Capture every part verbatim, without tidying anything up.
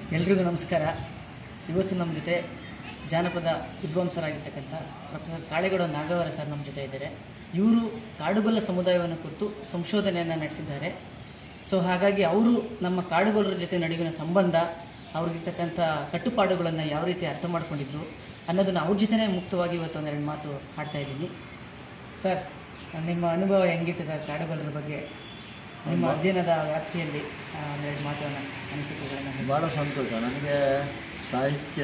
ಎಲ್ರಿಗೂ ನಮಸ್ಕಾರ. ಇವತ್ತು ನಮ್ಮ ಜೊತೆ ಜಾನಪದ ವಿದ್ವಾಂಸರಾಗಿರ್ತಕ್ಕಂಥ ಪ್ರೊಫೆಸರ್ ಕಾಳೇಗೌಡ ನಾಗವರ ಸರ್ ನಮ್ಮ ಜೊತೆ ಇದ್ದಾರೆ. ಇವರು ಕಾಡುಗೊಲ್ಲ ಸಮುದಾಯವನ್ನು ಕುರಿತು ಸಂಶೋಧನೆಯನ್ನು ನಡೆಸಿದ್ದಾರೆ. ಸೊ ಹಾಗಾಗಿ ಅವರು ನಮ್ಮ ಕಾಡುಗೊಲ್ಲರ ಜೊತೆ ನಡುವಿನ ಸಂಬಂಧ, ಅವ್ರಿಗಿರ್ತಕ್ಕಂಥ ಕಟ್ಟುಪಾಡುಗಳನ್ನು ಯಾವ ರೀತಿ ಅರ್ಥ ಮಾಡ್ಕೊಂಡಿದ್ರು ಅನ್ನೋದನ್ನು ಅವ್ರ ಜೊತೆನೇ ಮುಕ್ತವಾಗಿ ಇವತ್ತು ಒಂದೆರಡು ಮಾತು ಆಡ್ತಾ ಇದ್ದೀನಿ. ಸರ್, ನಿಮ್ಮ ಅನುಭವ ಹೆಂಗಿತ್ತು ಸರ್ ಕಾಡುಗೊಲ್ಲರ ಬಗ್ಗೆ? ನಿಮ್ಮ ಅಧ್ಯಯನದ ವ್ಯಾಪ್ತಿಯಲ್ಲಿ ಒಂದೆರಡು ಮಾತುಗಳನ್ನು ಅನಿಸಿಕೆಗಳನ್ನು. ಭಾಳ ಸಂತೋಷ. ನನಗೆ ಸಾಹಿತ್ಯ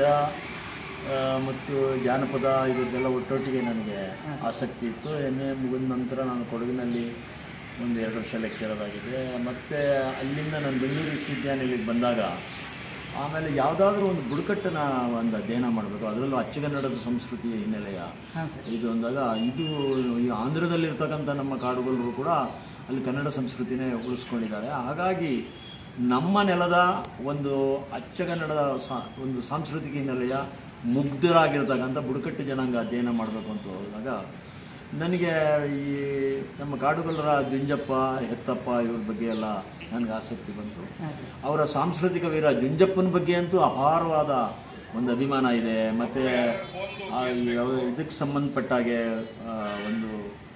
ಮತ್ತು ಜಾನಪದ ಇದಕ್ಕೆಲ್ಲ ಒಟ್ಟೊಟ್ಟಿಗೆ ನನಗೆ ಆಸಕ್ತಿ ಇತ್ತು. ಎಮ್ ಎ ಮುಗಿದ ನಂತರ ನಾನು ಕೊಡಗಿನಲ್ಲಿ ಒಂದು ಎರಡು ವರ್ಷ ಲೆಕ್ಚರರ್ ಆಗಿದೆ. ಮತ್ತು ಅಲ್ಲಿಂದ ನಾನು ಬೆಂಗಳೂರು ವಿಶ್ವವಿದ್ಯಾನಿಲಯಕ್ಕೆ ಬಂದಾಗ ಆಮೇಲೆ ಯಾವುದಾದ್ರೂ ಒಂದು ಬುಡಕಟ್ಟನ ಒಂದು ಅಧ್ಯಯನ ಮಾಡಬೇಕು, ಅದರಲ್ಲೂ ಅಚ್ಚಗನ್ನಡದ ಸಂಸ್ಕೃತಿಯ ಹಿನ್ನೆಲೆಯ ಇದು ಅಂದಾಗ ಇದು ಈ ಆಂಧ್ರದಲ್ಲಿರ್ತಕ್ಕಂಥ ನಮ್ಮ ಕಾಡುಗೊಲ್ಲರು ಕೂಡ ಅಲ್ಲಿ ಕನ್ನಡ ಸಂಸ್ಕೃತಿನೇ ಉಳಿಸ್ಕೊಂಡಿದ್ದಾರೆ. ಹಾಗಾಗಿ ನಮ್ಮ ನೆಲದ ಒಂದು ಅಚ್ಚಗನ್ನಡದ ಸಾ ಒಂದು ಸಾಂಸ್ಕೃತಿಕ ಹಿನ್ನೆಲೆಯ ಮುಗ್ಧರಾಗಿರ್ತಕ್ಕಂಥ ಬುಡಕಟ್ಟು ಜನಾಂಗ ಅಧ್ಯಯನ ಮಾಡಬೇಕು ಅಂತ ಹೋದಾಗ ನನಗೆ ಈ ನಮ್ಮ ಕಾಡುಗೊಲ್ಲರ ಜುಂಜಪ್ಪ, ಹೆತ್ತಪ್ಪ ಇವ್ರ ಬಗ್ಗೆ ಎಲ್ಲ ನನಗೆ ಆಸಕ್ತಿ ಬಂತು. ಅವರ ಸಾಂಸ್ಕೃತಿಕ ವೀರ ಜುಂಜಪ್ಪನ ಬಗ್ಗೆ ಅಂತೂ ಅಪಾರವಾದ ಒಂದು ಅಭಿಮಾನ ಇದೆ. ಮತ್ತು ಇದಕ್ಕೆ ಸಂಬಂಧಪಟ್ಟಾಗೆ ಒಂದು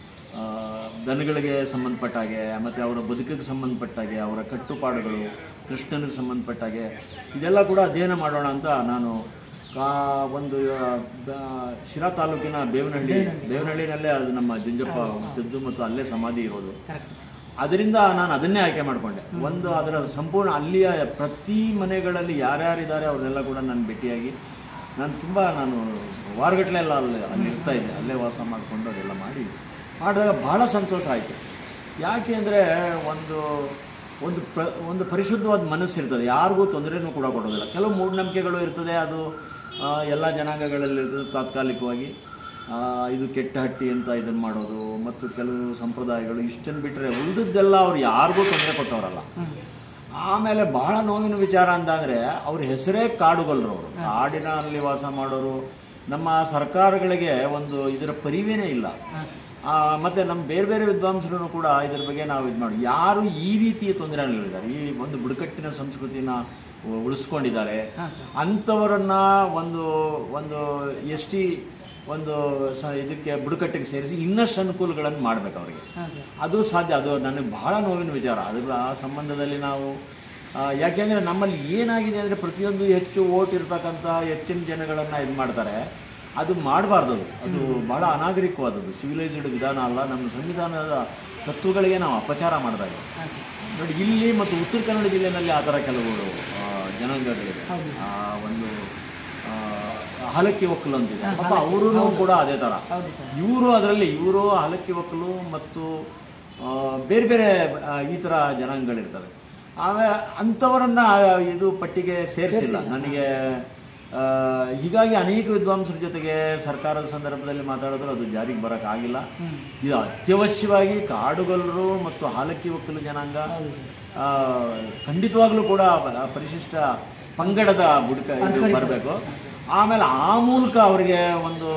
ದನಗಳಿಗೆ ಸಂಬಂಧಪಟ್ಟಾಗೆ, ಮತ್ತು ಅವರ ಬದುಕಿಗೆ ಸಂಬಂಧಪಟ್ಟಾಗೆ, ಅವರ ಕಟ್ಟುಪಾಡುಗಳು, ಕೃಷ್ಣನಿಗೆ ಸಂಬಂಧಪಟ್ಟಾಗೆ ಇದೆಲ್ಲ ಕೂಡ ಅಧ್ಯಯನ ಮಾಡೋಣ ಅಂತ ನಾನು ಕಾ ಒಂದು ಶಿರಾ ತಾಲೂಕಿನ ಬೇವನಹಳ್ಳಿ ಬೇವನಹಳ್ಳಿನಲ್ಲೇ ಅದು ನಮ್ಮ ಜುಂಜಪ್ಪ ಹುಟ್ಟಿದ್ದು ಮತ್ತು ಅಲ್ಲೇ ಸಮಾಧಿ ಇರೋದು. ಅದರಿಂದ ನಾನು ಅದನ್ನೇ ಆಯ್ಕೆ ಮಾಡಿಕೊಂಡೆ. ಒಂದು ಅದರ ಸಂಪೂರ್ಣ ಅಲ್ಲಿಯ ಪ್ರತಿ ಮನೆಗಳಲ್ಲಿ ಯಾರ್ಯಾರಿದ್ದಾರೆ ಅವ್ರನ್ನೆಲ್ಲ ಕೂಡ ನಾನು ಭೇಟಿಯಾಗಿ ನಾನು ತುಂಬ ನಾನು ವಾರಗಟ್ಟಲೆ ಎಲ್ಲ ಅಲ್ಲಿ ಅಲ್ಲಿ ಇರ್ತಾ ಇದ್ದೆ. ಅಲ್ಲೇ ವಾಸ ಮಾಡಿಕೊಂಡು ಅದೆಲ್ಲ ಮಾಡಿ ಮಾಡಿದಾಗ ಭಾಳ ಸಂತೋಷ ಆಯಿತು. ಯಾಕೆ ಅಂದರೆ ಒಂದು ಒಂದು ಪ್ರ ಒಂದು ಪರಿಶುದ್ಧವಾದ ಮನಸ್ಸಿರ್ತದೆ, ಯಾರಿಗೂ ತೊಂದರೆನೂ ಕೂಡ ಕೊಡೋದಿಲ್ಲ. ಕೆಲವು ಮೂಢನಂಬಿಕೆಗಳು ಇರ್ತದೆ, ಅದು ಎಲ್ಲ ಜನಾಂಗಗಳಲ್ಲಿ ಇರ್ತದೆ. ತಾತ್ಕಾಲಿಕವಾಗಿ ಇದು ಕೆಟ್ಟ ಹಟ್ಟಿ ಅಂತ ಇದನ್ನು ಮಾಡೋದು ಮತ್ತು ಕೆಲವು ಸಂಪ್ರದಾಯಗಳು ಇಷ್ಟನ್ನು ಬಿಟ್ಟರೆ ಉಳಿದದ್ದೆಲ್ಲ ಅವ್ರು ಯಾರಿಗೂ ತೊಂದರೆ ಕೊಟ್ಟವರಲ್ಲ. ಆಮೇಲೆ ಬಹಳ ನೋವಿನ ವಿಚಾರ ಅಂತಂದರೆ ಅವ್ರ ಹೆಸರೇ ಕಾಡುಗೊಲ್ಲರು. ಅವರು ಕಾಡಿನಲ್ಲಿ ವಾಸ ಮಾಡೋರು. ನಮ್ಮ ಸರ್ಕಾರಗಳಿಗೆ ಒಂದು ಇದರ ಪರಿವೇನೇ ಇಲ್ಲ. ಮತ್ತು ನಮ್ಮ ಬೇರೆ ಬೇರೆ ವಿದ್ವಾಂಸರು ಕೂಡ ಇದರ ಬಗ್ಗೆ ನಾವು ಇದು ಮಾಡಿ ಯಾರು ಈ ರೀತಿಯ ತೊಂದರೆಗಳಿದ್ದಾರೆ, ಈ ಒಂದು ಬುಡಕಟ್ಟಿನ ಸಂಸ್ಕೃತಿನ ಉಳಿಸ್ಕೊಂಡಿದ್ದಾರೆ ಅಂಥವರನ್ನ ಒಂದು ಒಂದು ಎಸ್ ಟಿ ಒಂದು ಸ ಇದಕ್ಕೆ ಬುಡಕಟ್ಟಿಗೆ ಸೇರಿಸಿ ಇನ್ನಷ್ಟು ಅನುಕೂಲಗಳನ್ನು ಮಾಡಬೇಕು ಅವರಿಗೆ. ಅದು ಸಾಧ್ಯ. ಅದು ನನಗೆ ಬಹಳ ನೋವಿನ ವಿಚಾರ. ಅದರ ಆ ಸಂಬಂಧದಲ್ಲಿ ನಾವು ಯಾಕೆಂದರೆ ನಮ್ಮಲ್ಲಿ ಏನಾಗಿದೆ ಅಂದರೆ ಪ್ರತಿಯೊಂದು ಹೆಚ್ಚು ಓಟ್ ಇರ್ತಕ್ಕಂಥ ಹೆಚ್ಚಿನ ಜನಗಳನ್ನು ಇದು ಮಾಡ್ತಾರೆ. ಅದು ಮಾಡಬಾರ್ದು. ಅದು ಅದು ಬಹಳ ಅನಾಗರಿಕವಾದದ್ದು, ಸಿವಿಲೈಸ್ಡ್ ವಿಧಾನ ಅಲ್ಲ. ನಮ್ಮ ಸಂವಿಧಾನದ ತತ್ವಗಳಿಗೆ ನಾವು ಅಪಚಾರ ಮಾಡಿದಾಗ ನೋಡಿ, ಇಲ್ಲಿ ಮತ್ತು ಉತ್ತರ ಕನ್ನಡ ಜಿಲ್ಲೆಯಲ್ಲಿ ಆ ಥರ ಕೆಲವು ಜನಾಂಗಗಳಿದೆ. ಒಂದು ಹಲಕ್ಕಿ ಒಕ್ಕಲು ಅಂತಿದೆ, ಪಾಪ ಅವರು ಕೂಡ ಅದೇ ಥರ. ಇವರು ಅದರಲ್ಲಿ ಇವರು ಹಲಕ್ಕಿ ಒಕ್ಕಲು ಮತ್ತು ಬೇರೆ ಬೇರೆ ಈ ಥರ ಜನಾಂಗಗಳಿರ್ತವೆ. ಆಮೇಲೆ ಅಂಥವರನ್ನ ಇದು ಪಟ್ಟಿಗೆ ಸೇರಿಸಿಲ್ಲ ನನಗೆ. ಹೀಗಾಗಿ ಅನೇಕ ವಿದ್ವಾಂಸರ ಜೊತೆಗೆ ಸರ್ಕಾರದ ಸಂದರ್ಭದಲ್ಲಿ ಮಾತಾಡಿದ್ರು ಅದು ಜಾರಿಗೆ ಬರೋಕ್ಕಾಗಿಲ್ಲ. ಇದು ಅತ್ಯವಶ್ಯವಾಗಿ ಕಾಡುಗೊಲ್ಲರು ಮತ್ತು ಹಾಲಕ್ಕಿ ಒಕ್ಕಲು ಜನಾಂಗ ಖಂಡಿತವಾಗ್ಲೂ ಕೂಡ ಪರಿಶಿಷ್ಟ ಪಂಗಡದ ಬುಡಕ ಇದು ಬರಬೇಕು. ಆಮೇಲೆ ಆ ಮೂಲಕ ಅವರಿಗೆ ಒಂದು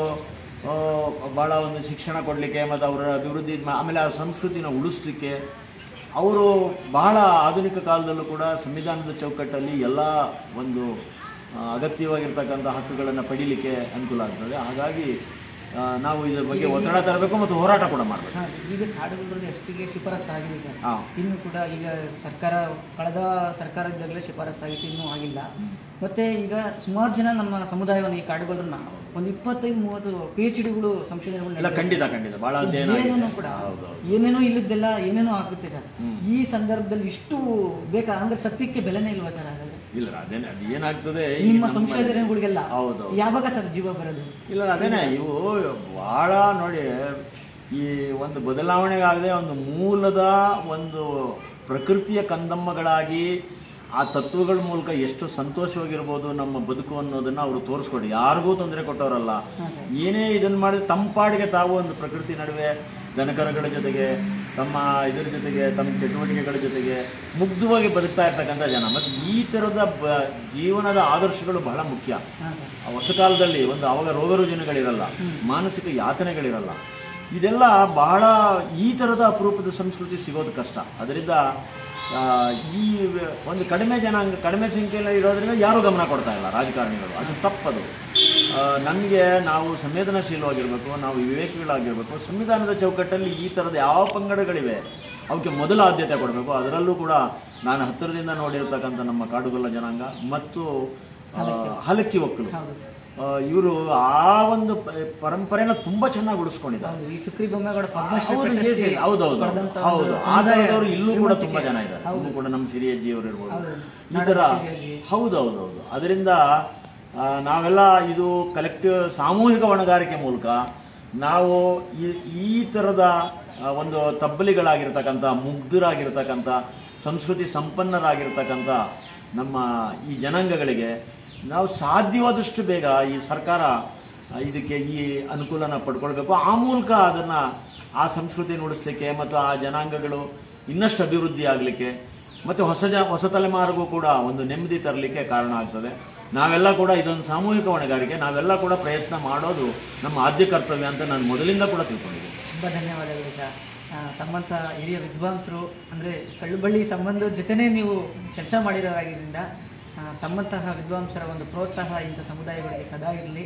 ಭಾಳ ಒಂದು ಶಿಕ್ಷಣ ಕೊಡಲಿಕ್ಕೆ ಮತ್ತು ಅವರ ಅಭಿವೃದ್ಧಿ, ಆಮೇಲೆ ಆ ಸಂಸ್ಕೃತಿನ ಉಳಿಸ್ಲಿಕ್ಕೆ ಅವರು ಬಹಳ ಆಧುನಿಕ ಕಾಲದಲ್ಲೂ ಕೂಡ ಸಂವಿಧಾನದ ಚೌಕಟ್ಟಲ್ಲಿ ಎಲ್ಲ ಒಂದು ಅಗತ್ಯವಾಗಿರ್ತಕ್ಕಂಥ ಹಕ್ಕುಗಳನ್ನು ಪಡೀಲಿಕ್ಕೆ ಅನುಕೂಲ ಆಗ್ತದೆ. ಹಾಗಾಗಿ ನಾವು ಇದರ ಬಗ್ಗೆ ಒತ್ತಡ ತರಬೇಕು ಮತ್ತು ಹೋರಾಟ ಕೂಡ ಮಾಡಬೇಕು. ಈಗ ಕಾಡುಗೊಲ್ಲರಿಗೆ ಎಷ್ಟಿಗೆ ಶಿಫಾರಸು ಆಗಿದೆ ಸರ್, ಇನ್ನು ಕೂಡ ಈಗ ಸರ್ಕಾರ ಕಳೆದ ಸರ್ಕಾರದಾಗಲೇ ಶಿಫಾರಸು ಆಗಿತ್ತು, ಇನ್ನೂ ಆಗಿಲ್ಲ. ಮತ್ತೆ ಈಗ ಸುಮಾರು ಜನ ನಮ್ಮ ಸಮುದಾಯವನ್ನು ಈ ಕಾಡುಗೊಲ್ಲರನ್ನ ಒಂದು ಇಪ್ಪತ್ತೈದು ಮೂವತ್ತು ಪಿ ಎಚ್ ಡಿಗಳು ಸಂಶೋಧನೆಗಳು ಖಂಡಿತ ಖಂಡಿತ ಬಹಳ ಏನೇನೋ ಕೂಡ ಏನೇನೋ ಇಲ್ಲದ್ದೆಲ್ಲ ಏನೇನೋ ಆಗುತ್ತೆ ಸರ್. ಈ ಸಂದರ್ಭದಲ್ಲಿ ಇಷ್ಟು ಬೇಕಾ ಅಂದ್ರೆ ಸತ್ಯಕ್ಕೆ ಬೆಲೆನೇ ಇಲ್ವಾ ಸರ್? ಹಾಗಾದ್ರೆ ಇಲ್ಲ, ಅದೇನೆ ಅದು ಏನಾಗ್ತದೆ ನಿಮ್ಮ ಸಂಶೋಧನೆಗಳಿಗೆಲ್ಲ ಹೌದು ಯಾವಾಗ ಸರ್ ಜೀವ ಬರೋದು? ಇಲ್ಲ, ಅದೇನೆ ಇವು ಬಹಳ ನೋಡಿ, ಈ ಒಂದು ಬದಲಾವಣೆಗಾಗದೆ ಒಂದು ಮೂಲದ ಒಂದು ಪ್ರಕೃತಿಯ ಕಂದಮ್ಮಗಳಾಗಿ ಆ ತತ್ವಗಳ ಮೂಲಕ ಎಷ್ಟು ಸಂತೋಷವಾಗಿರ್ಬೋದು ನಮ್ಮ ಬದುಕು ಅನ್ನೋದನ್ನ ಅವರು ತೋರಿಸ್ಕೊಡಿ. ಯಾರಿಗೂ ತೊಂದರೆ ಕೊಟ್ಟವರಲ್ಲ. ಏನೇ ಇದನ್ನ ಮಾಡಿದ್ರೆ ತಂಪಾಡಿಗೆ ತಾವು ಒಂದು ಪ್ರಕೃತಿ ನಡುವೆ ದನಕರಗಳ ಜೊತೆಗೆ ತಮ್ಮ ಇದರ ಜೊತೆಗೆ ತಮ್ಮ ಚಟುವಟಿಕೆಗಳ ಜೊತೆಗೆ ಮುಗ್ಧವಾಗಿ ಬದುಕ್ತಾ ಇರ್ತಕ್ಕಂಥ ಜನ. ಮತ್ತು ಈ ಥರದ ಬ ಜೀವನದ ಆದರ್ಶಗಳು ಬಹಳ ಮುಖ್ಯ. ಹೊಸ ಕಾಲದಲ್ಲಿ ಒಂದು ಅವಾಗ ರೋಗ ರುಜಿನಗಳಿರಲ್ಲ, ಮಾನಸಿಕ ಯಾತನೆಗಳಿರಲ್ಲ. ಇದೆಲ್ಲ ಬಹಳ ಈ ಥರದ ಅಪರೂಪದ ಸಂಸ್ಕೃತಿ ಸಿಗೋದು ಕಷ್ಟ. ಅದರಿಂದ ಈ ಒಂದು ಕಡಿಮೆ ಜನಾಂಗ ಕಡಿಮೆ ಸಂಖ್ಯೆಯಲ್ಲಿ ಇರೋದ್ರಿಂದ ಯಾರೂ ಗಮನ ಕೊಡ್ತಾ ಇಲ್ಲ ರಾಜಕಾರಣಿಗಳು. ಅದು ತಪ್ಪದು. ನಮಗೆ ನಾವು ಸಂವೇದನಾಶೀಲವಾಗಿರಬೇಕು, ನಾವು ವಿವೇಕಿಗಳಾಗಿರಬೇಕು. ಸಂವಿಧಾನದ ಚೌಕಟ್ಟಲ್ಲಿ ಈ ಥರದ ಯಾವ ಪಂಗಡಗಳಿವೆ ಅವಕ್ಕೆ ಮೊದಲ ಆದ್ಯತೆ ಕೊಡಬೇಕು. ಅದರಲ್ಲೂ ಕೂಡ ನಾನು ಹತ್ತಿರದಿಂದ ನೋಡಿರ್ತಕ್ಕಂಥ ನಮ್ಮ ಕಾಡುಗೊಲ್ಲ ಜನಾಂಗ ಮತ್ತು ಹಲಕ್ಕಿ ಒಕ್ಕಲು, ಇವರು ಆ ಒಂದು ಪರಂಪರೆನ ತುಂಬಾ ಚೆನ್ನಾಗಿ ಉಳಿಸ್ಕೊಂಡಿದ್ದಾರೆ. ಹೌದೌದು ಹೌದು ಆಧಾರದವರು ಇಲ್ಲೂ ಕೂಡ ತುಂಬಾ ಜನ ಇದ್ದಾರೆ. ಇಲ್ಲೂ ಕೂಡ ನಮ್ಮ ಸಿರಿಯಜ್ಜಿಯವರು ಇರ್ಬೋದು, ಈ ತರ. ಹೌದೌದೌದು. ಅದರಿಂದ ನಾವೆಲ್ಲ ಇದು ಕಲೆಕ್ಟಿವ್ ಸಾಮೂಹಿಕ ಹೊಣೆಗಾರಿಕೆ ಮೂಲಕ ನಾವು ಈ ತರದ ಒಂದು ತಬ್ಬಲಿಗಳಾಗಿರ್ತಕ್ಕಂಥ, ಮುಗ್ಧರಾಗಿರ್ತಕ್ಕಂಥ, ಸಂಸ್ಕೃತಿ ಸಂಪನ್ನರಾಗಿರ್ತಕ್ಕಂಥ ನಮ್ಮ ಈ ಜನಾಂಗಗಳಿಗೆ ನಾವು ಸಾಧ್ಯವಾದಷ್ಟು ಬೇಗ ಈ ಸರ್ಕಾರ ಇದಕ್ಕೆ ಈ ಅನುಕೂಲನ ಪಡ್ಕೊಳ್ಬೇಕು. ಆ ಮೂಲಕ ಅದನ್ನ ಆ ಸಂಸ್ಕೃತಿಯನ್ನು ಉಳಿಸ್ಲಿಕ್ಕೆ ಮತ್ತು ಆ ಜನಾಂಗಗಳು ಇನ್ನಷ್ಟು ಅಭಿವೃದ್ಧಿ ಆಗಲಿಕ್ಕೆ ಮತ್ತು ಹೊಸ ಜ ಹೊಸ ತಲೆಮಾರಿಗೂ ಕೂಡ ಒಂದು ನೆಮ್ಮದಿ ತರಲಿಕ್ಕೆ ಕಾರಣ ಆಗ್ತದೆ. ನಾವೆಲ್ಲ ಕೂಡ ಇದೊಂದು ಸಾಮೂಹಿಕ ಹೊಣೆಗಾರಿಕೆ, ನಾವೆಲ್ಲ ಕೂಡ ಪ್ರಯತ್ನ ಮಾಡೋದು ನಮ್ಮ ಆದ್ಯ ಕರ್ತವ್ಯ ಅಂತ ನಾನು ಮೊದಲಿಂದ ಕೂಡ ತಿಳ್ಕೊಂಡಿದ್ದೀನಿ. ತುಂಬ ಧನ್ಯವಾದಗಳು ಸರ್. ತಮ್ಮಂಥ ಹಿರಿಯ ವಿದ್ವಾಂಸರು ಅಂದರೆ ಕಳ್ಳುಬಳ್ಳಿ ಸಂಬಂಧದ ಜೊತೆನೇ ನೀವು ಕೆಲಸ ಮಾಡಿರೋರಾಗಿದ್ದರಿಂದ ತಮ್ಮಂತಹ ವಿದ್ವಾಂಸರ ಒಂದು ಪ್ರೋತ್ಸಾಹ ಇಂಥ ಸಮುದಾಯಗಳಿಗೆ ಸದಾ ಇರಲಿ.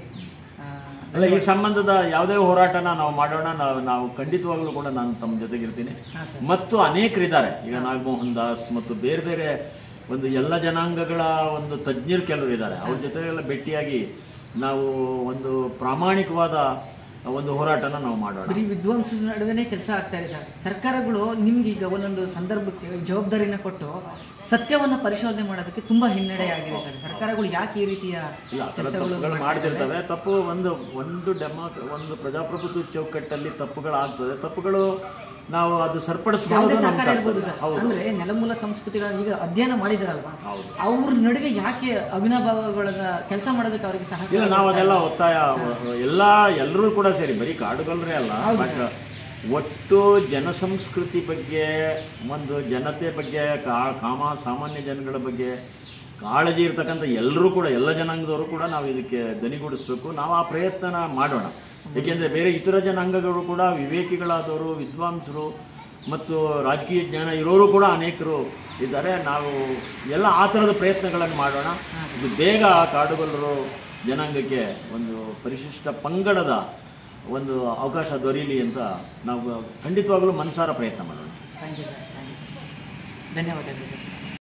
ಅಲ್ಲ, ಈ ಸಂಬಂಧದ ಯಾವುದೇ ಹೋರಾಟನ ನಾವು ಮಾಡೋಣ. ನಾವು ನಾವು ಖಂಡಿತವಾಗ್ಲೂ ಕೂಡ ನಾನು ತಮ್ಮ ಜೊತೆಗಿರ್ತೀನಿ. ಮತ್ತು ಅನೇಕರಿದ್ದಾರೆ, ಈಗ ನಾಗಮೋಹನ್ ದಾಸ್ ಮತ್ತು ಬೇರೆ ಬೇರೆ ಒಂದು ಎಲ್ಲ ಜನಾಂಗಗಳ ಒಂದು ತಜ್ಞರು ಕೆಲವರು ಇದ್ದಾರೆ. ಅವ್ರ ಜೊತೆಗೆಲ್ಲ ಭೇಟಿಯಾಗಿ ನಾವು ಒಂದು ಪ್ರಾಮಾಣಿಕವಾದ ಒಂದು ಹೋರಾಟನ ನಾವು ಮಾಡೋಣ. ಬರೀ ವಿದ್ವಾಂಸರ ನಡುವೆನೇ ಕೆಲಸ ಆಗ್ತಾ ಇದೆ ಸರ್. ಸರ್ಕಾರಗಳು ನಿಮ್ಗೆ ಈಗ ಒಂದೊಂದು ಸಂದರ್ಭಕ್ಕೆ ಜವಾಬ್ದಾರಿನ ಕೊಟ್ಟು ಸತ್ಯವನ್ನ ಪರಿಶೋಧನೆ ಮಾಡೋದಕ್ಕೆ ತುಂಬಾ ಹಿನ್ನಡೆ ಆಗಿದೆ ಸರ್. ಸರ್ಕಾರಗಳು ಯಾಕೆ ಈ ರೀತಿಯ ತಪ್ಪುಗಳು ಮಾಡ್ತಿರ್ತವೆ? ತಪ್ಪು ಒಂದು ಒಂದು ಡೆಮೋ ಒಂದು ಪ್ರಜಾಪ್ರಭುತ್ವ ಚೌಕಟ್ಟಲ್ಲಿ ತಪ್ಪುಗಳಾಗ್ತದೆ. ತಪ್ಪುಗಳು ನಾವು ಅದು ಸರಿಪಡಿಸಬಹುದು. ಅಂದ್ರೆ ನೆಲಮೂಲ ಸಂಸ್ಕೃತಿಗಳ ಈಗ ಅಧ್ಯಯನ ಮಾಡಿದಾರಲ್ವಾ, ಅವ್ರ ನಡುವೆ ಯಾಕೆ ಅವಿನಾಭಾವಗಳನ್ನ ಕೆಲಸ ಮಾಡೋದಕ್ಕೆ ಅವರಿಗೆ ಸಹ ಇಲ್ಲ. ನಾವು ಅದೆಲ್ಲ ಒತ್ತಾಯ ಎಲ್ಲಾ ಎಲ್ಲರೂ ಕೂಡ ಸೇರಿ, ಬರೀ ಕಾಡುಗೊಲ್ಲರೇ ಅಲ್ಲ, ಬಟ್ ಒಟ್ಟು ಜನಸಂಸ್ಕೃತಿ ಬಗ್ಗೆ, ಒಂದು ಜನತೆ ಬಗ್ಗೆ, ಕಾಮ ಸಾಮಾನ್ಯ ಜನಗಳ ಬಗ್ಗೆ ಕಾಳಜಿ ಇರ್ತಕ್ಕಂಥ ಎಲ್ಲರೂ ಕೂಡ, ಎಲ್ಲ ಜನಾಂಗದವರು ಕೂಡ ನಾವು ಇದಕ್ಕೆ ದನಿಗೂಡಿಸ್ಬೇಕು. ನಾವು ಆ ಪ್ರಯತ್ನ ಮಾಡೋಣ. ಏಕೆಂದರೆ ಬೇರೆ ಇತರ ಜನಾಂಗಗಳು ಕೂಡ ವಿವೇಕಿಗಳಾದವರು, ವಿದ್ವಾಂಸರು ಮತ್ತು ರಾಜಕೀಯ ಜ್ಞಾನ ಇರೋರು ಕೂಡ ಅನೇಕರು ಇದ್ದಾರೆ. ನಾವು ಎಲ್ಲ ಆ ಥರದ ಪ್ರಯತ್ನಗಳನ್ನು ಮಾಡೋಣ. ಇದು ಬೇಗ ಕಾಡುಗೊಲ್ಲರು ಜನಾಂಗಕ್ಕೆ ಒಂದು ಪರಿಶಿಷ್ಟ ಪಂಗಡದ ಒಂದು ಅವಕಾಶ ದೊರೀಲಿ ಅಂತ ನಾವು ಖಂಡಿತವಾಗಲೂ ಮನಸಾರ ಪ್ರಯತ್ನ ಮಾಡೋಣ. Thank you sir. Thank you sir. ಧನ್ಯವಾದಗಳು ಸರ್.